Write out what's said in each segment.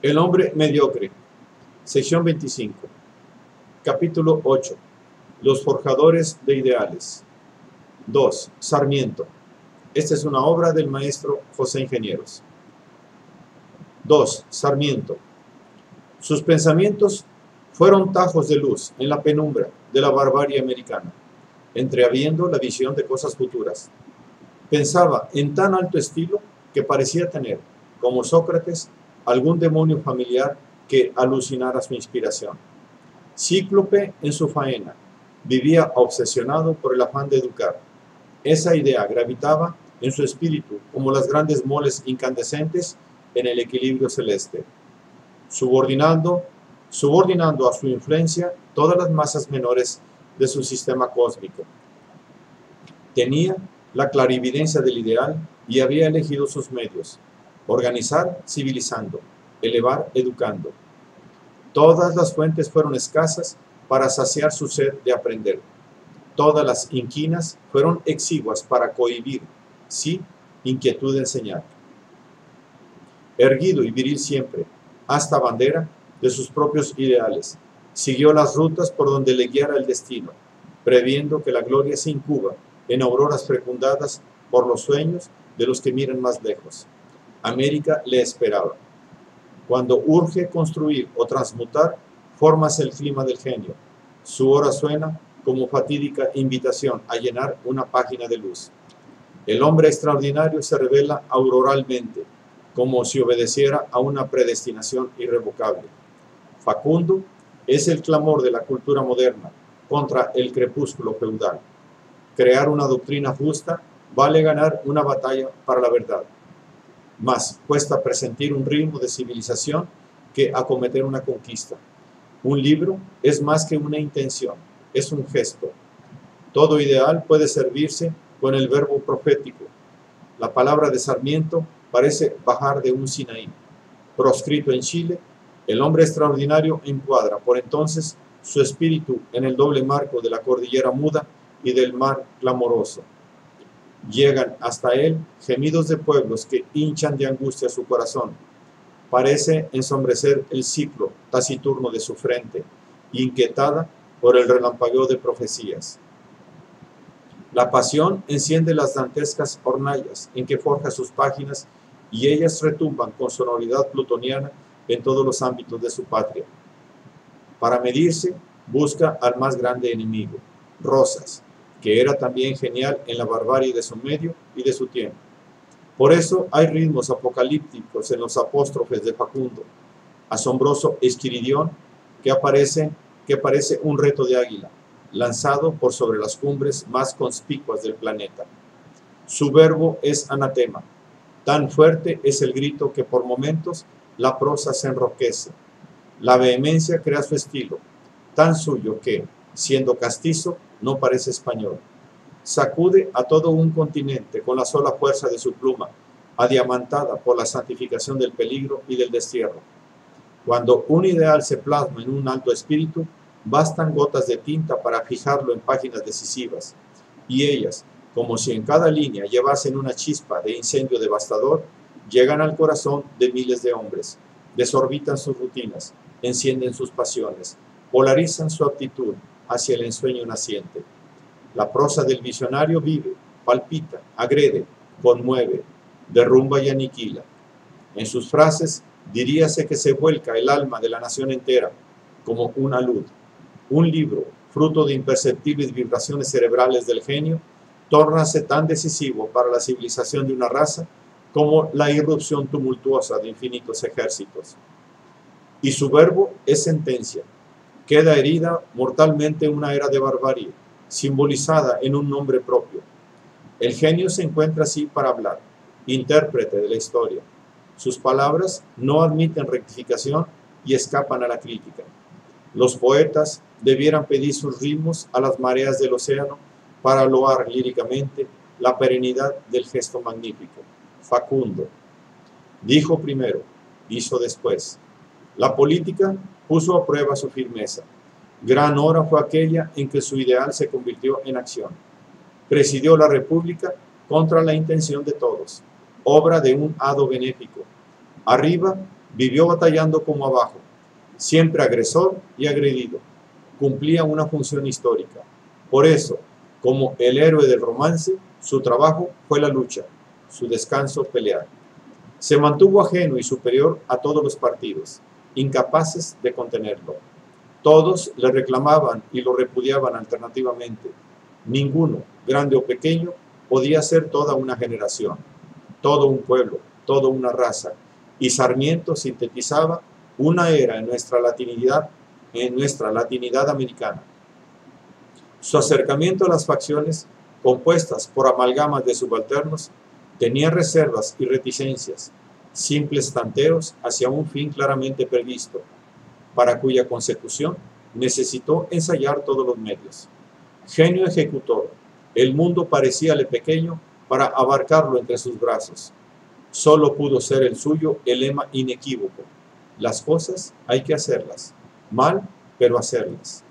El hombre mediocre. Sección 25. Capítulo 8. Los forjadores de ideales. 2. Sarmiento. Esta es una obra del maestro José Ingenieros. 2. Sarmiento. Sus pensamientos fueron tajos de luz en la penumbra de la barbarie americana, entreabriendo la visión de cosas futuras. Pensaba en tan alto estilo que parecía tener, como Sócrates, algún demonio familiar que alucinara su inspiración. Cíclope en su faena, vivía obsesionado por el afán de educar. Esa idea gravitaba en su espíritu como las grandes moles incandescentes en el equilibrio celeste, subordinando a su influencia todas las masas menores de su sistema cósmico. Tenía la clarividencia del ideal y había elegido sus medios: organizar civilizando, elevar educando. Todas las fuentes fueron escasas para saciar su sed de aprender. Todas las inquinas fueron exiguas para cohibir, sí, inquietud de enseñar. Erguido y viril siempre, hasta bandera de sus propios ideales, siguió las rutas por donde le guiara el destino, previendo que la gloria se incuba en auroras fecundadas por los sueños de los que miran más lejos. América le esperaba. Cuando urge construir o transmutar, fórmase el clima del genio. Su hora suena como fatídica invitación a llenar una página de luz. El hombre extraordinario se revela auroralmente, como si obedeciera a una predestinación irrevocable. Facundo es el clamor de la cultura moderna contra el crepúsculo feudal. Crear una doctrina justa vale ganar una batalla para la verdad. Más cuesta presentir un ritmo de civilización que acometer una conquista. Un libro es más que una intención, es un gesto. Todo ideal puede servirse con el verbo profético. La palabra de Sarmiento parece bajar de un Sinaí. Proscrito en Chile, el hombre extraordinario encuadra por entonces su espíritu en el doble marco de la cordillera muda y del mar clamoroso. Llegan hasta él gemidos de pueblos que hinchan de angustia su corazón. Parece ensombrecer el ciclo taciturno de su frente, inquietada por el relampagueo de profecías. La pasión enciende las dantescas hornallas en que forja sus páginas y ellas retumban con sonoridad plutoniana en todos los ámbitos de su patria. Para medirse, busca al más grande enemigo, Rosas, que era también genial en la barbarie de su medio y de su tiempo. Por eso hay ritmos apocalípticos en los apóstrofes de Facundo, asombroso esquiridión que parece un reto de águila, lanzado por sobre las cumbres más conspicuas del planeta. Su verbo es anatema. Tan fuerte es el grito que por momentos la prosa se enroquece. La vehemencia crea su estilo, tan suyo que, siendo castizo, no parece español. Sacude a todo un continente con la sola fuerza de su pluma, adiamantada por la santificación del peligro y del destierro. Cuando un ideal se plasma en un alto espíritu, bastan gotas de tinta para fijarlo en páginas decisivas, y ellas, como si en cada línea llevasen una chispa de incendio devastador, llegan al corazón de miles de hombres, desorbitan sus rutinas, encienden sus pasiones, polarizan su aptitud hacia el ensueño naciente. La prosa del visionario vive, palpita, agrede, conmueve, derrumba y aniquila. En sus frases diríase que se vuelca el alma de la nación entera, como una luz. Un libro, fruto de imperceptibles vibraciones cerebrales del genio, tórnase tan decisivo para la civilización de una raza como la irrupción tumultuosa de infinitos ejércitos. Y su verbo es sentencia. Queda herida mortalmente una era de barbarie, simbolizada en un nombre propio. El genio se encuentra así para hablar, intérprete de la historia. Sus palabras no admiten rectificación y escapan a la crítica. Los poetas debieran pedir sus ritmos a las mareas del océano para loar líricamente la perenidad del gesto magnífico. Facundo dijo primero, hizo después. La política puso a prueba su firmeza. Gran hora fue aquella en que su ideal se convirtió en acción. Presidió la República contra la intención de todos, obra de un hado benéfico. Arriba Vivió batallando como abajo, siempre agresor y agredido. Cumplía una función histórica. Por eso, como el héroe del romance, su trabajo fue la lucha, su descanso pelear. Se mantuvo ajeno y superior a todos los partidos, incapaces de contenerlo. Todos le reclamaban y lo repudiaban alternativamente. Ninguno, grande o pequeño, podía ser toda una generación, todo un pueblo, toda una raza. Y Sarmiento sintetizaba una era en nuestra latinidad americana. Su acercamiento a las facciones, compuestas por amalgamas de subalternos, tenía reservas y reticencias, simples tanteos hacia un fin claramente previsto, para cuya consecución necesitó ensayar todos los medios. Genio ejecutor, el mundo parecíale pequeño para abarcarlo entre sus brazos. Solo pudo ser el suyo el lema inequívoco: las cosas hay que hacerlas, mal, pero hacerlas.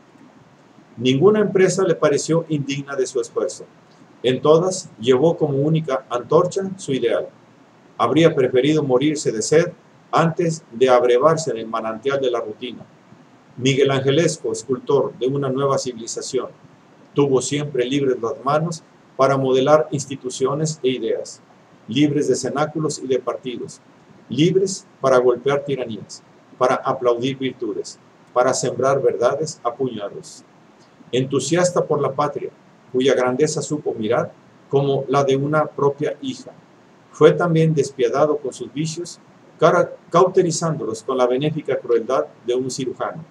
Ninguna empresa le pareció indigna de su esfuerzo. En todas llevó como única antorcha su ideal. Habría preferido morirse de sed antes de abrevarse en el manantial de la rutina. Miguel Angelesco, escultor de una nueva civilización, tuvo siempre libres las manos para modelar instituciones e ideas, libres de cenáculos y de partidos, libres para golpear tiranías, para aplaudir virtudes, para sembrar verdades a puñados. Entusiasta por la patria, cuya grandeza supo mirar como la de una propia hija, fue también despiadado con sus vicios, cauterizándolos con la benéfica crueldad de un cirujano.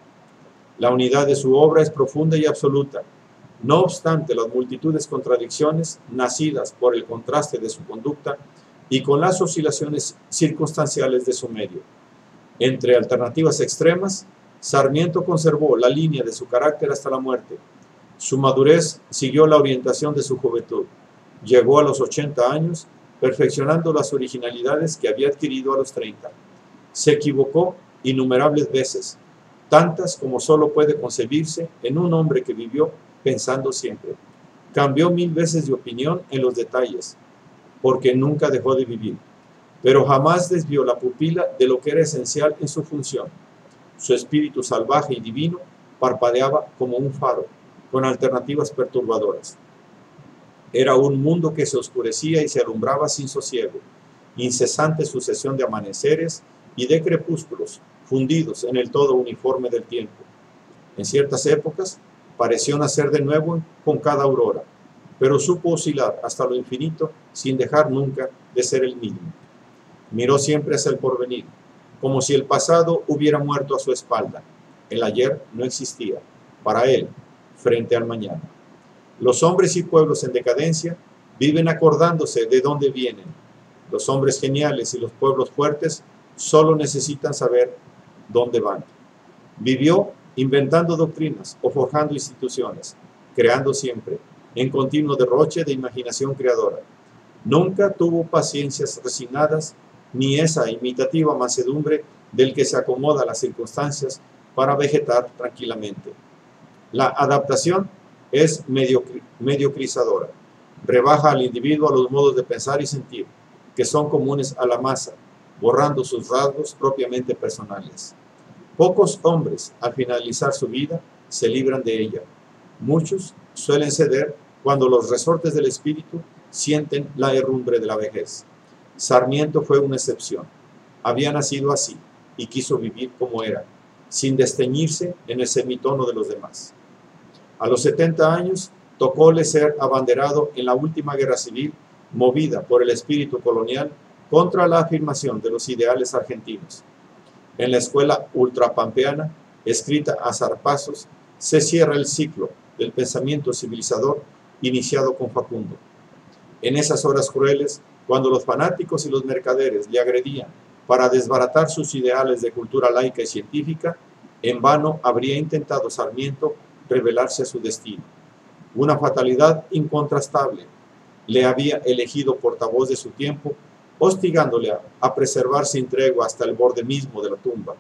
La unidad de su obra es profunda y absoluta, no obstante las multitudes contradicciones nacidas por el contraste de su conducta y con las oscilaciones circunstanciales de su medio. Entre alternativas extremas, Sarmiento conservó la línea de su carácter hasta la muerte. Su madurez siguió la orientación de su juventud. Llegó a los 80 años, perfeccionando las originalidades que había adquirido a los 30. Se equivocó innumerables veces, tantas como solo puede concebirse en un hombre que vivió pensando siempre. Cambió 1000 veces de opinión en los detalles, porque nunca dejó de vivir, pero jamás desvió la pupila de lo que era esencial en su función. Su espíritu salvaje y divino parpadeaba como un faro, con alternativas perturbadoras. Era un mundo que se oscurecía y se alumbraba sin sosiego, incesante sucesión de amaneceres y de crepúsculos, fundidos en el todo uniforme del tiempo. En ciertas épocas pareció nacer de nuevo con cada aurora, pero supo oscilar hasta lo infinito sin dejar nunca de ser el mismo. Miró siempre hacia el porvenir, como si el pasado hubiera muerto a su espalda. El ayer no existía, para él, frente al mañana. Los hombres y pueblos en decadencia viven acordándose de dónde vienen. Los hombres geniales y los pueblos fuertes solo necesitan saber dónde van. Vivió inventando doctrinas o forjando instituciones, creando siempre, en continuo derroche de imaginación creadora. Nunca tuvo paciencias resignadas, ni esa imitativa mansedumbre del que se acomoda a las circunstancias para vegetar tranquilamente. La adaptación es mediocrizadora, rebaja al individuo a los modos de pensar y sentir, que son comunes a la masa, borrando sus rasgos propiamente personales. Pocos hombres, al finalizar su vida, se libran de ella. Muchos suelen ceder cuando los resortes del espíritu sienten la herrumbre de la vejez. Sarmiento fue una excepción. Había nacido así y quiso vivir como era, sin desteñirse en el semitono de los demás. A los 70 años, tocóle ser abanderado en la última guerra civil, movida por el espíritu colonial contra la afirmación de los ideales argentinos. En la escuela ultrapampeana, escrita a zarpazos, se cierra el ciclo del pensamiento civilizador iniciado con Facundo. En esas horas crueles, cuando los fanáticos y los mercaderes le agredían para desbaratar sus ideales de cultura laica y científica, en vano habría intentado Sarmiento revelarse a su destino. Una fatalidad incontrastable le había elegido portavoz de su tiempo, hostigándole a preservar sin tregua hasta el borde mismo de la tumba.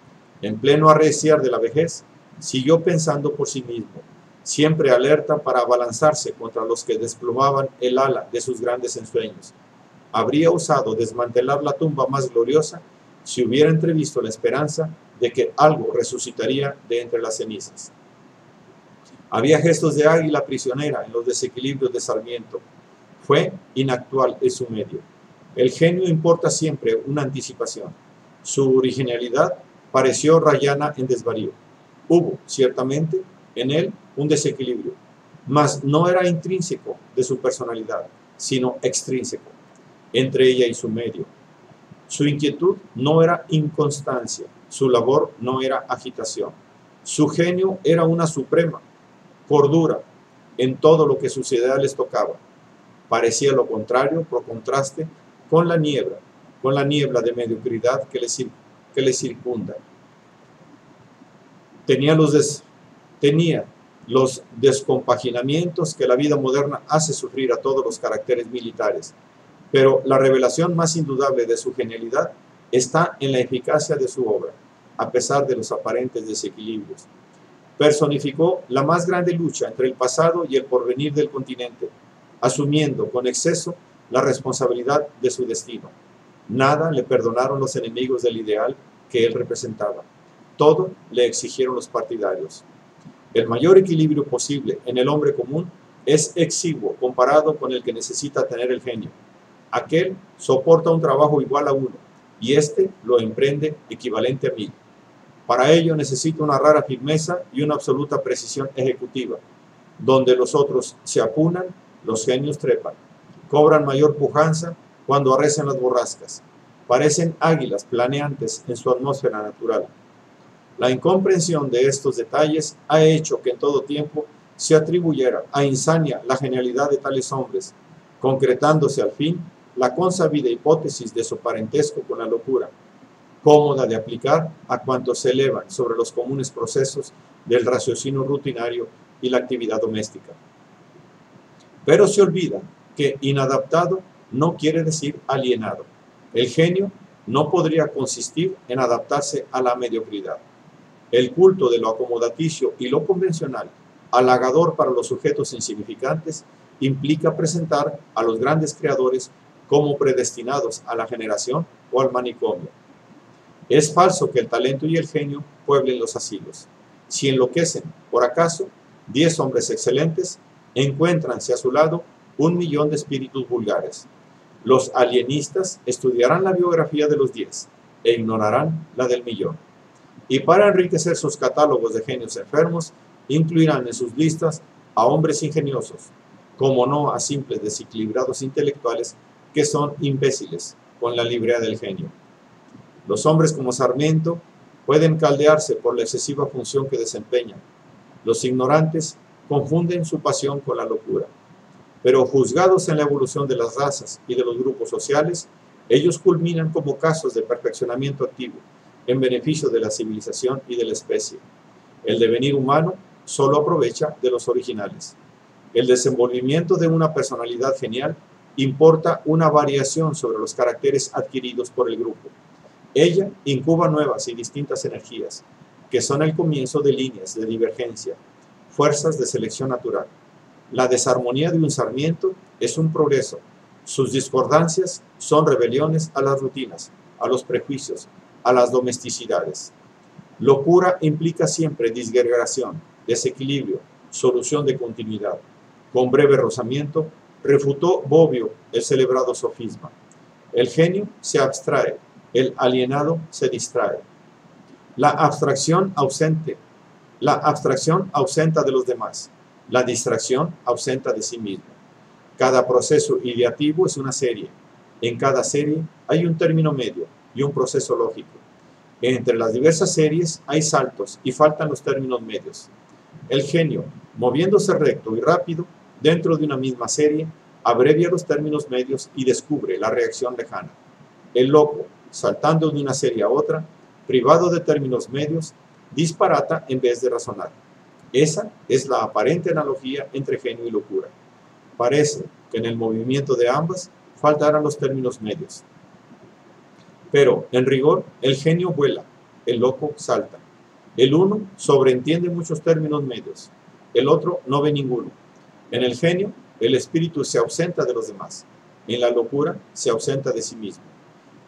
En pleno arreciar de la vejez, siguió pensando por sí mismo, siempre alerta para abalanzarse contra los que desplomaban el ala de sus grandes ensueños. Habría osado desmantelar la tumba más gloriosa si hubiera entrevisto la esperanza de que algo resucitaría de entre las cenizas. Había gestos de águila prisionera en los desequilibrios de Sarmiento. Fue inactual en su medio. El genio importa siempre una anticipación. Su originalidad pareció rayana en desvarío. Hubo, ciertamente, en él un desequilibrio, mas no era intrínseco de su personalidad, sino extrínseco, entre ella y su medio. Su inquietud no era inconstancia, su labor no era agitación. Su genio era una suprema cordura en todo lo que sus ideales tocaba. Parecía lo contrario, por contraste, con la niebla de mediocridad que le circunda. Tenía los descompaginamientos que la vida moderna hace sufrir a todos los caracteres militares, pero la revelación más indudable de su genialidad está en la eficacia de su obra, a pesar de los aparentes desequilibrios. Personificó la más grande lucha entre el pasado y el porvenir del continente, asumiendo con exceso la responsabilidad de su destino. Nada le perdonaron los enemigos del ideal que él representaba. Todo le exigieron los partidarios. El mayor equilibrio posible en el hombre común es exiguo comparado con el que necesita tener el genio. Aquel soporta un trabajo igual a 1 y éste lo emprende equivalente a 1000. Para ello necesita una rara firmeza y una absoluta precisión ejecutiva. Donde los otros se apunan, los genios trepan. Cobran mayor pujanza cuando arrecian las borrascas. Parecen águilas planeantes en su atmósfera natural. La incomprensión de estos detalles ha hecho que en todo tiempo se atribuyera a insania la genialidad de tales hombres, concretándose al fin la consabida hipótesis de su parentesco con la locura, cómoda de aplicar a cuantos se elevan sobre los comunes procesos del raciocinio rutinario y la actividad doméstica. Pero se olvida que inadaptado no quiere decir alienado. El genio no podría consistir en adaptarse a la mediocridad. El culto de lo acomodaticio y lo convencional, halagador para los sujetos insignificantes, implica presentar a los grandes creadores como predestinados a la generación o al manicomio. Es falso que el talento y el genio pueblen los asilos. Si enloquecen, por acaso, 10 hombres excelentes, encuéntranse a su lado 1.000.000 de espíritus vulgares. Los alienistas estudiarán la biografía de los 10 e ignorarán la del millón. Y para enriquecer sus catálogos de genios enfermos, incluirán en sus listas a hombres ingeniosos, como no a simples desequilibrados intelectuales que son imbéciles con la librea del genio. Los hombres como Sarmiento pueden caldearse por la excesiva función que desempeñan. Los ignorantes confunden su pasión con la locura. Pero juzgados en la evolución de las razas y de los grupos sociales, ellos culminan como casos de perfeccionamiento activo, en beneficio de la civilización y de la especie. El devenir humano solo aprovecha de los originales. El desenvolvimiento de una personalidad genial importa una variación sobre los caracteres adquiridos por el grupo. Ella incuba nuevas y distintas energías, que son el comienzo de líneas de divergencia, fuerzas de selección natural. La desarmonía de un Sarmiento es un progreso. Sus discordancias son rebeliones a las rutinas, a los prejuicios, a las domesticidades. Locura implica siempre disgregación, desequilibrio, solución de continuidad. Con breve rozamiento, refutó Bobbio el celebrado sofisma. El genio se abstrae, el alienado se distrae. La abstracción ausenta de los demás. La distracción ausenta de sí mismo. Cada proceso ideativo es una serie. En cada serie hay un término medio y un proceso lógico. Entre las diversas series hay saltos y faltan los términos medios. El genio, moviéndose recto y rápido dentro de una misma serie, abrevia los términos medios y descubre la reacción lejana. El loco, saltando de una serie a otra, privado de términos medios, disparata en vez de razonar. Esa es la aparente analogía entre genio y locura. Parece que en el movimiento de ambas faltarán los términos medios. Pero, en rigor, el genio vuela, el loco salta. El uno sobreentiende muchos términos medios, el otro no ve ninguno. En el genio, el espíritu se ausenta de los demás. En la locura, se ausenta de sí mismo.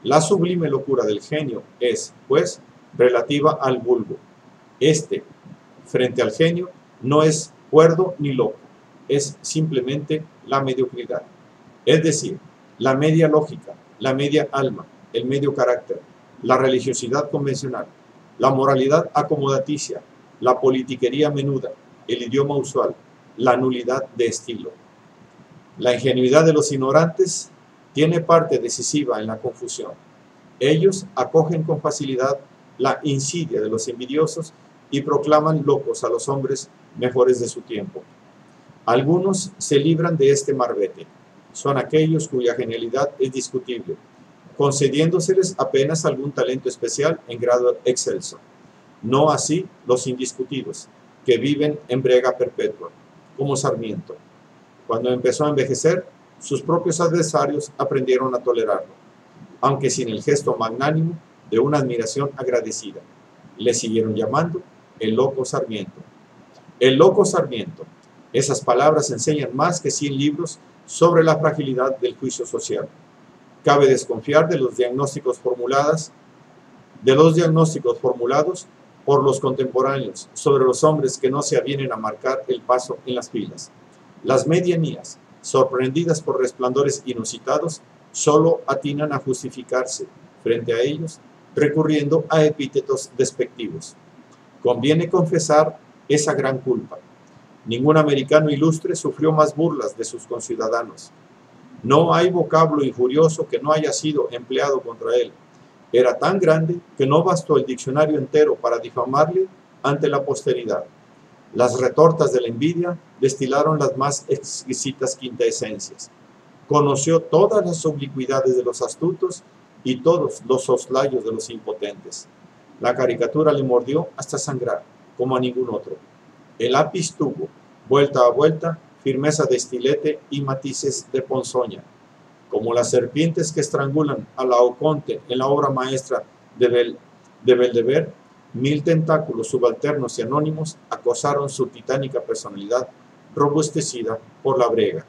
La sublime locura del genio es, pues, relativa al vulgo. Este, frente al genio, no es cuerdo ni loco, es simplemente la mediocridad. Es decir, la media lógica, la media alma, el medio carácter, la religiosidad convencional, la moralidad acomodaticia, la politiquería menuda, el idioma usual, la nulidad de estilo. La ingenuidad de los ignorantes tiene parte decisiva en la confusión. Ellos acogen con facilidad la insidia de los envidiosos y proclaman locos a los hombres mejores de su tiempo. Algunos se libran de este marbete. Son aquellos cuya genialidad es discutible, concediéndoseles apenas algún talento especial en grado excelso. No así los indiscutidos, que viven en brega perpetua, como Sarmiento. Cuando empezó a envejecer, sus propios adversarios aprendieron a tolerarlo, aunque sin el gesto magnánimo de una admiración agradecida. Le siguieron llamando el loco Sarmiento. El loco Sarmiento. Esas palabras enseñan más que 100 libros sobre la fragilidad del juicio social. Cabe desconfiar de los diagnósticos formulados por los contemporáneos sobre los hombres que no se avienen a marcar el paso en las filas. Las medianías, sorprendidas por resplandores inusitados, solo atinan a justificarse frente a ellos, recurriendo a epítetos despectivos. Conviene confesar esa gran culpa. Ningún americano ilustre sufrió más burlas de sus conciudadanos. No hay vocablo injurioso que no haya sido empleado contra él. Era tan grande que no bastó el diccionario entero para difamarle ante la posteridad. Las retortas de la envidia destilaron las más exquisitas quintaesencias. Conoció todas las oblicuidades de los astutos y todos los soslayos de los impotentes. La caricatura le mordió hasta sangrar, como a ningún otro. El lápiz tuvo, vuelta a vuelta, firmeza de estilete y matices de ponzoña. Como las serpientes que estrangulan a Laoconte en la obra maestra de Belvedere, 1000 tentáculos subalternos y anónimos acosaron su titánica personalidad robustecida por la brega.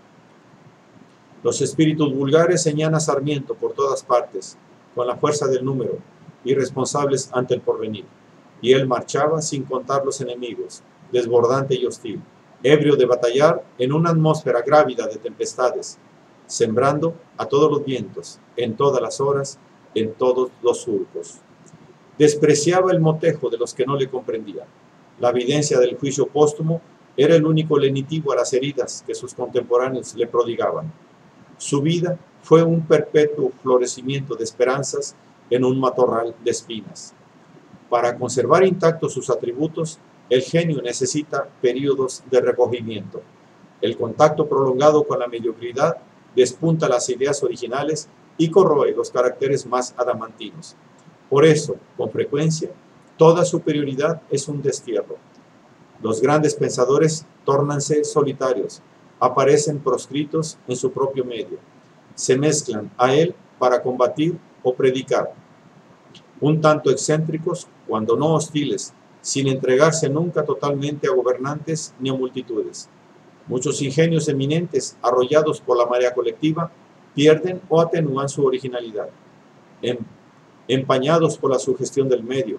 Los espíritus vulgares señalan a Sarmiento por todas partes, con la fuerza del número, irresponsables ante el porvenir, y él marchaba sin contar los enemigos, desbordante y hostil, ebrio de batallar en una atmósfera grávida de tempestades, sembrando a todos los vientos, en todas las horas, en todos los surcos. Despreciaba el motejo de los que no le comprendían. La evidencia del juicio póstumo era el único lenitivo a las heridas que sus contemporáneos le prodigaban. Su vida fue un perpetuo florecimiento de esperanzas en un matorral de espinas. Para conservar intactos sus atributos, el genio necesita periodos de recogimiento. El contacto prolongado con la mediocridad despunta las ideas originales y corroe los caracteres más adamantinos. Por eso, con frecuencia, toda superioridad es un destierro. Los grandes pensadores tórnanse solitarios, aparecen proscritos en su propio medio, se mezclan a él para combatir o predicar, un tanto excéntricos, cuando no hostiles, sin entregarse nunca totalmente a gobernantes ni a multitudes. Muchos ingenios eminentes, arrollados por la marea colectiva, pierden o atenúan su originalidad, empañados por la sugestión del medio.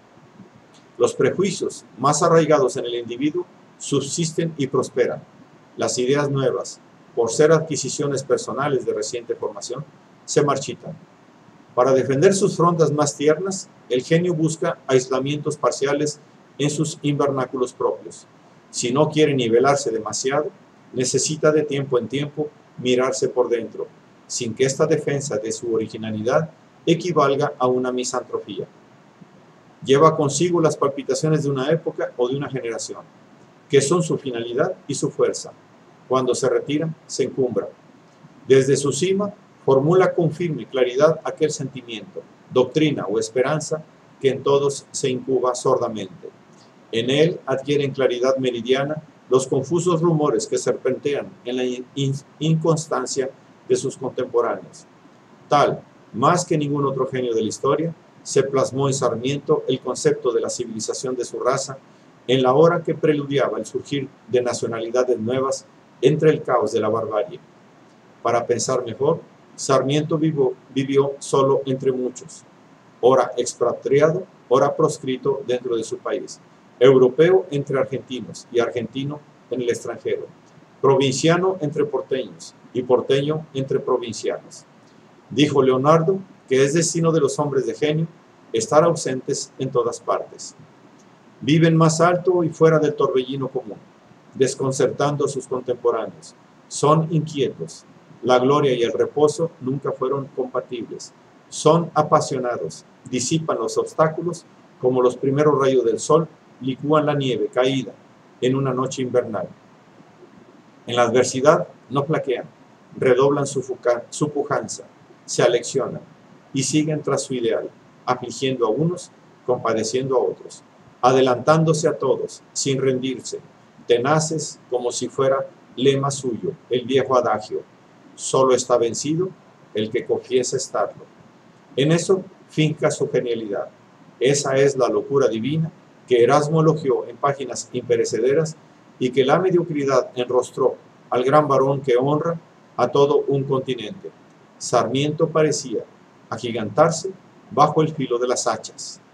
Los prejuicios más arraigados en el individuo subsisten y prosperan. Las ideas nuevas, por ser adquisiciones personales de reciente formación, se marchitan. Para defender sus frondas más tiernas, el genio busca aislamientos parciales en sus invernáculos propios. Si no quiere nivelarse demasiado, necesita de tiempo en tiempo mirarse por dentro, sin que esta defensa de su originalidad equivalga a una misantropía. Lleva consigo las palpitaciones de una época o de una generación, que son su finalidad y su fuerza. Cuando se retira, se encumbra. Desde su cima, formula con firme claridad aquel sentimiento, doctrina o esperanza que en todos se incuba sordamente. En él adquieren claridad meridiana los confusos rumores que serpentean en la inconstancia de sus contemporáneos. Tal, más que ningún otro genio de la historia, se plasmó en Sarmiento el concepto de la civilización de su raza en la hora que preludiaba el surgir de nacionalidades nuevas entre el caos de la barbarie. Para pensar mejor, Sarmiento vivió solo entre muchos, ora expatriado, ora proscrito dentro de su país, europeo entre argentinos y argentino en el extranjero, provinciano entre porteños y porteño entre provincianos. Dijo Leonardo que es destino de los hombres de genio estar ausentes en todas partes. Viven más alto y fuera del torbellino común, desconcertando a sus contemporáneos. Son inquietos. La gloria y el reposo nunca fueron compatibles. Son apasionados, disipan los obstáculos como los primeros rayos del sol licúan la nieve caída en una noche invernal. En la adversidad no flaquean, redoblan su pujanza, se aleccionan y siguen tras su ideal, afligiendo a unos, compadeciendo a otros, adelantándose a todos, sin rendirse, tenaces como si fuera lema suyo, el viejo adagio: solo está vencido el que confiesa estarlo. En eso finca su genialidad. Esa es la locura divina que Erasmo elogió en páginas imperecederas y que la mediocridad enrostró al gran varón que honra a todo un continente. Sarmiento parecía agigantarse bajo el filo de las hachas.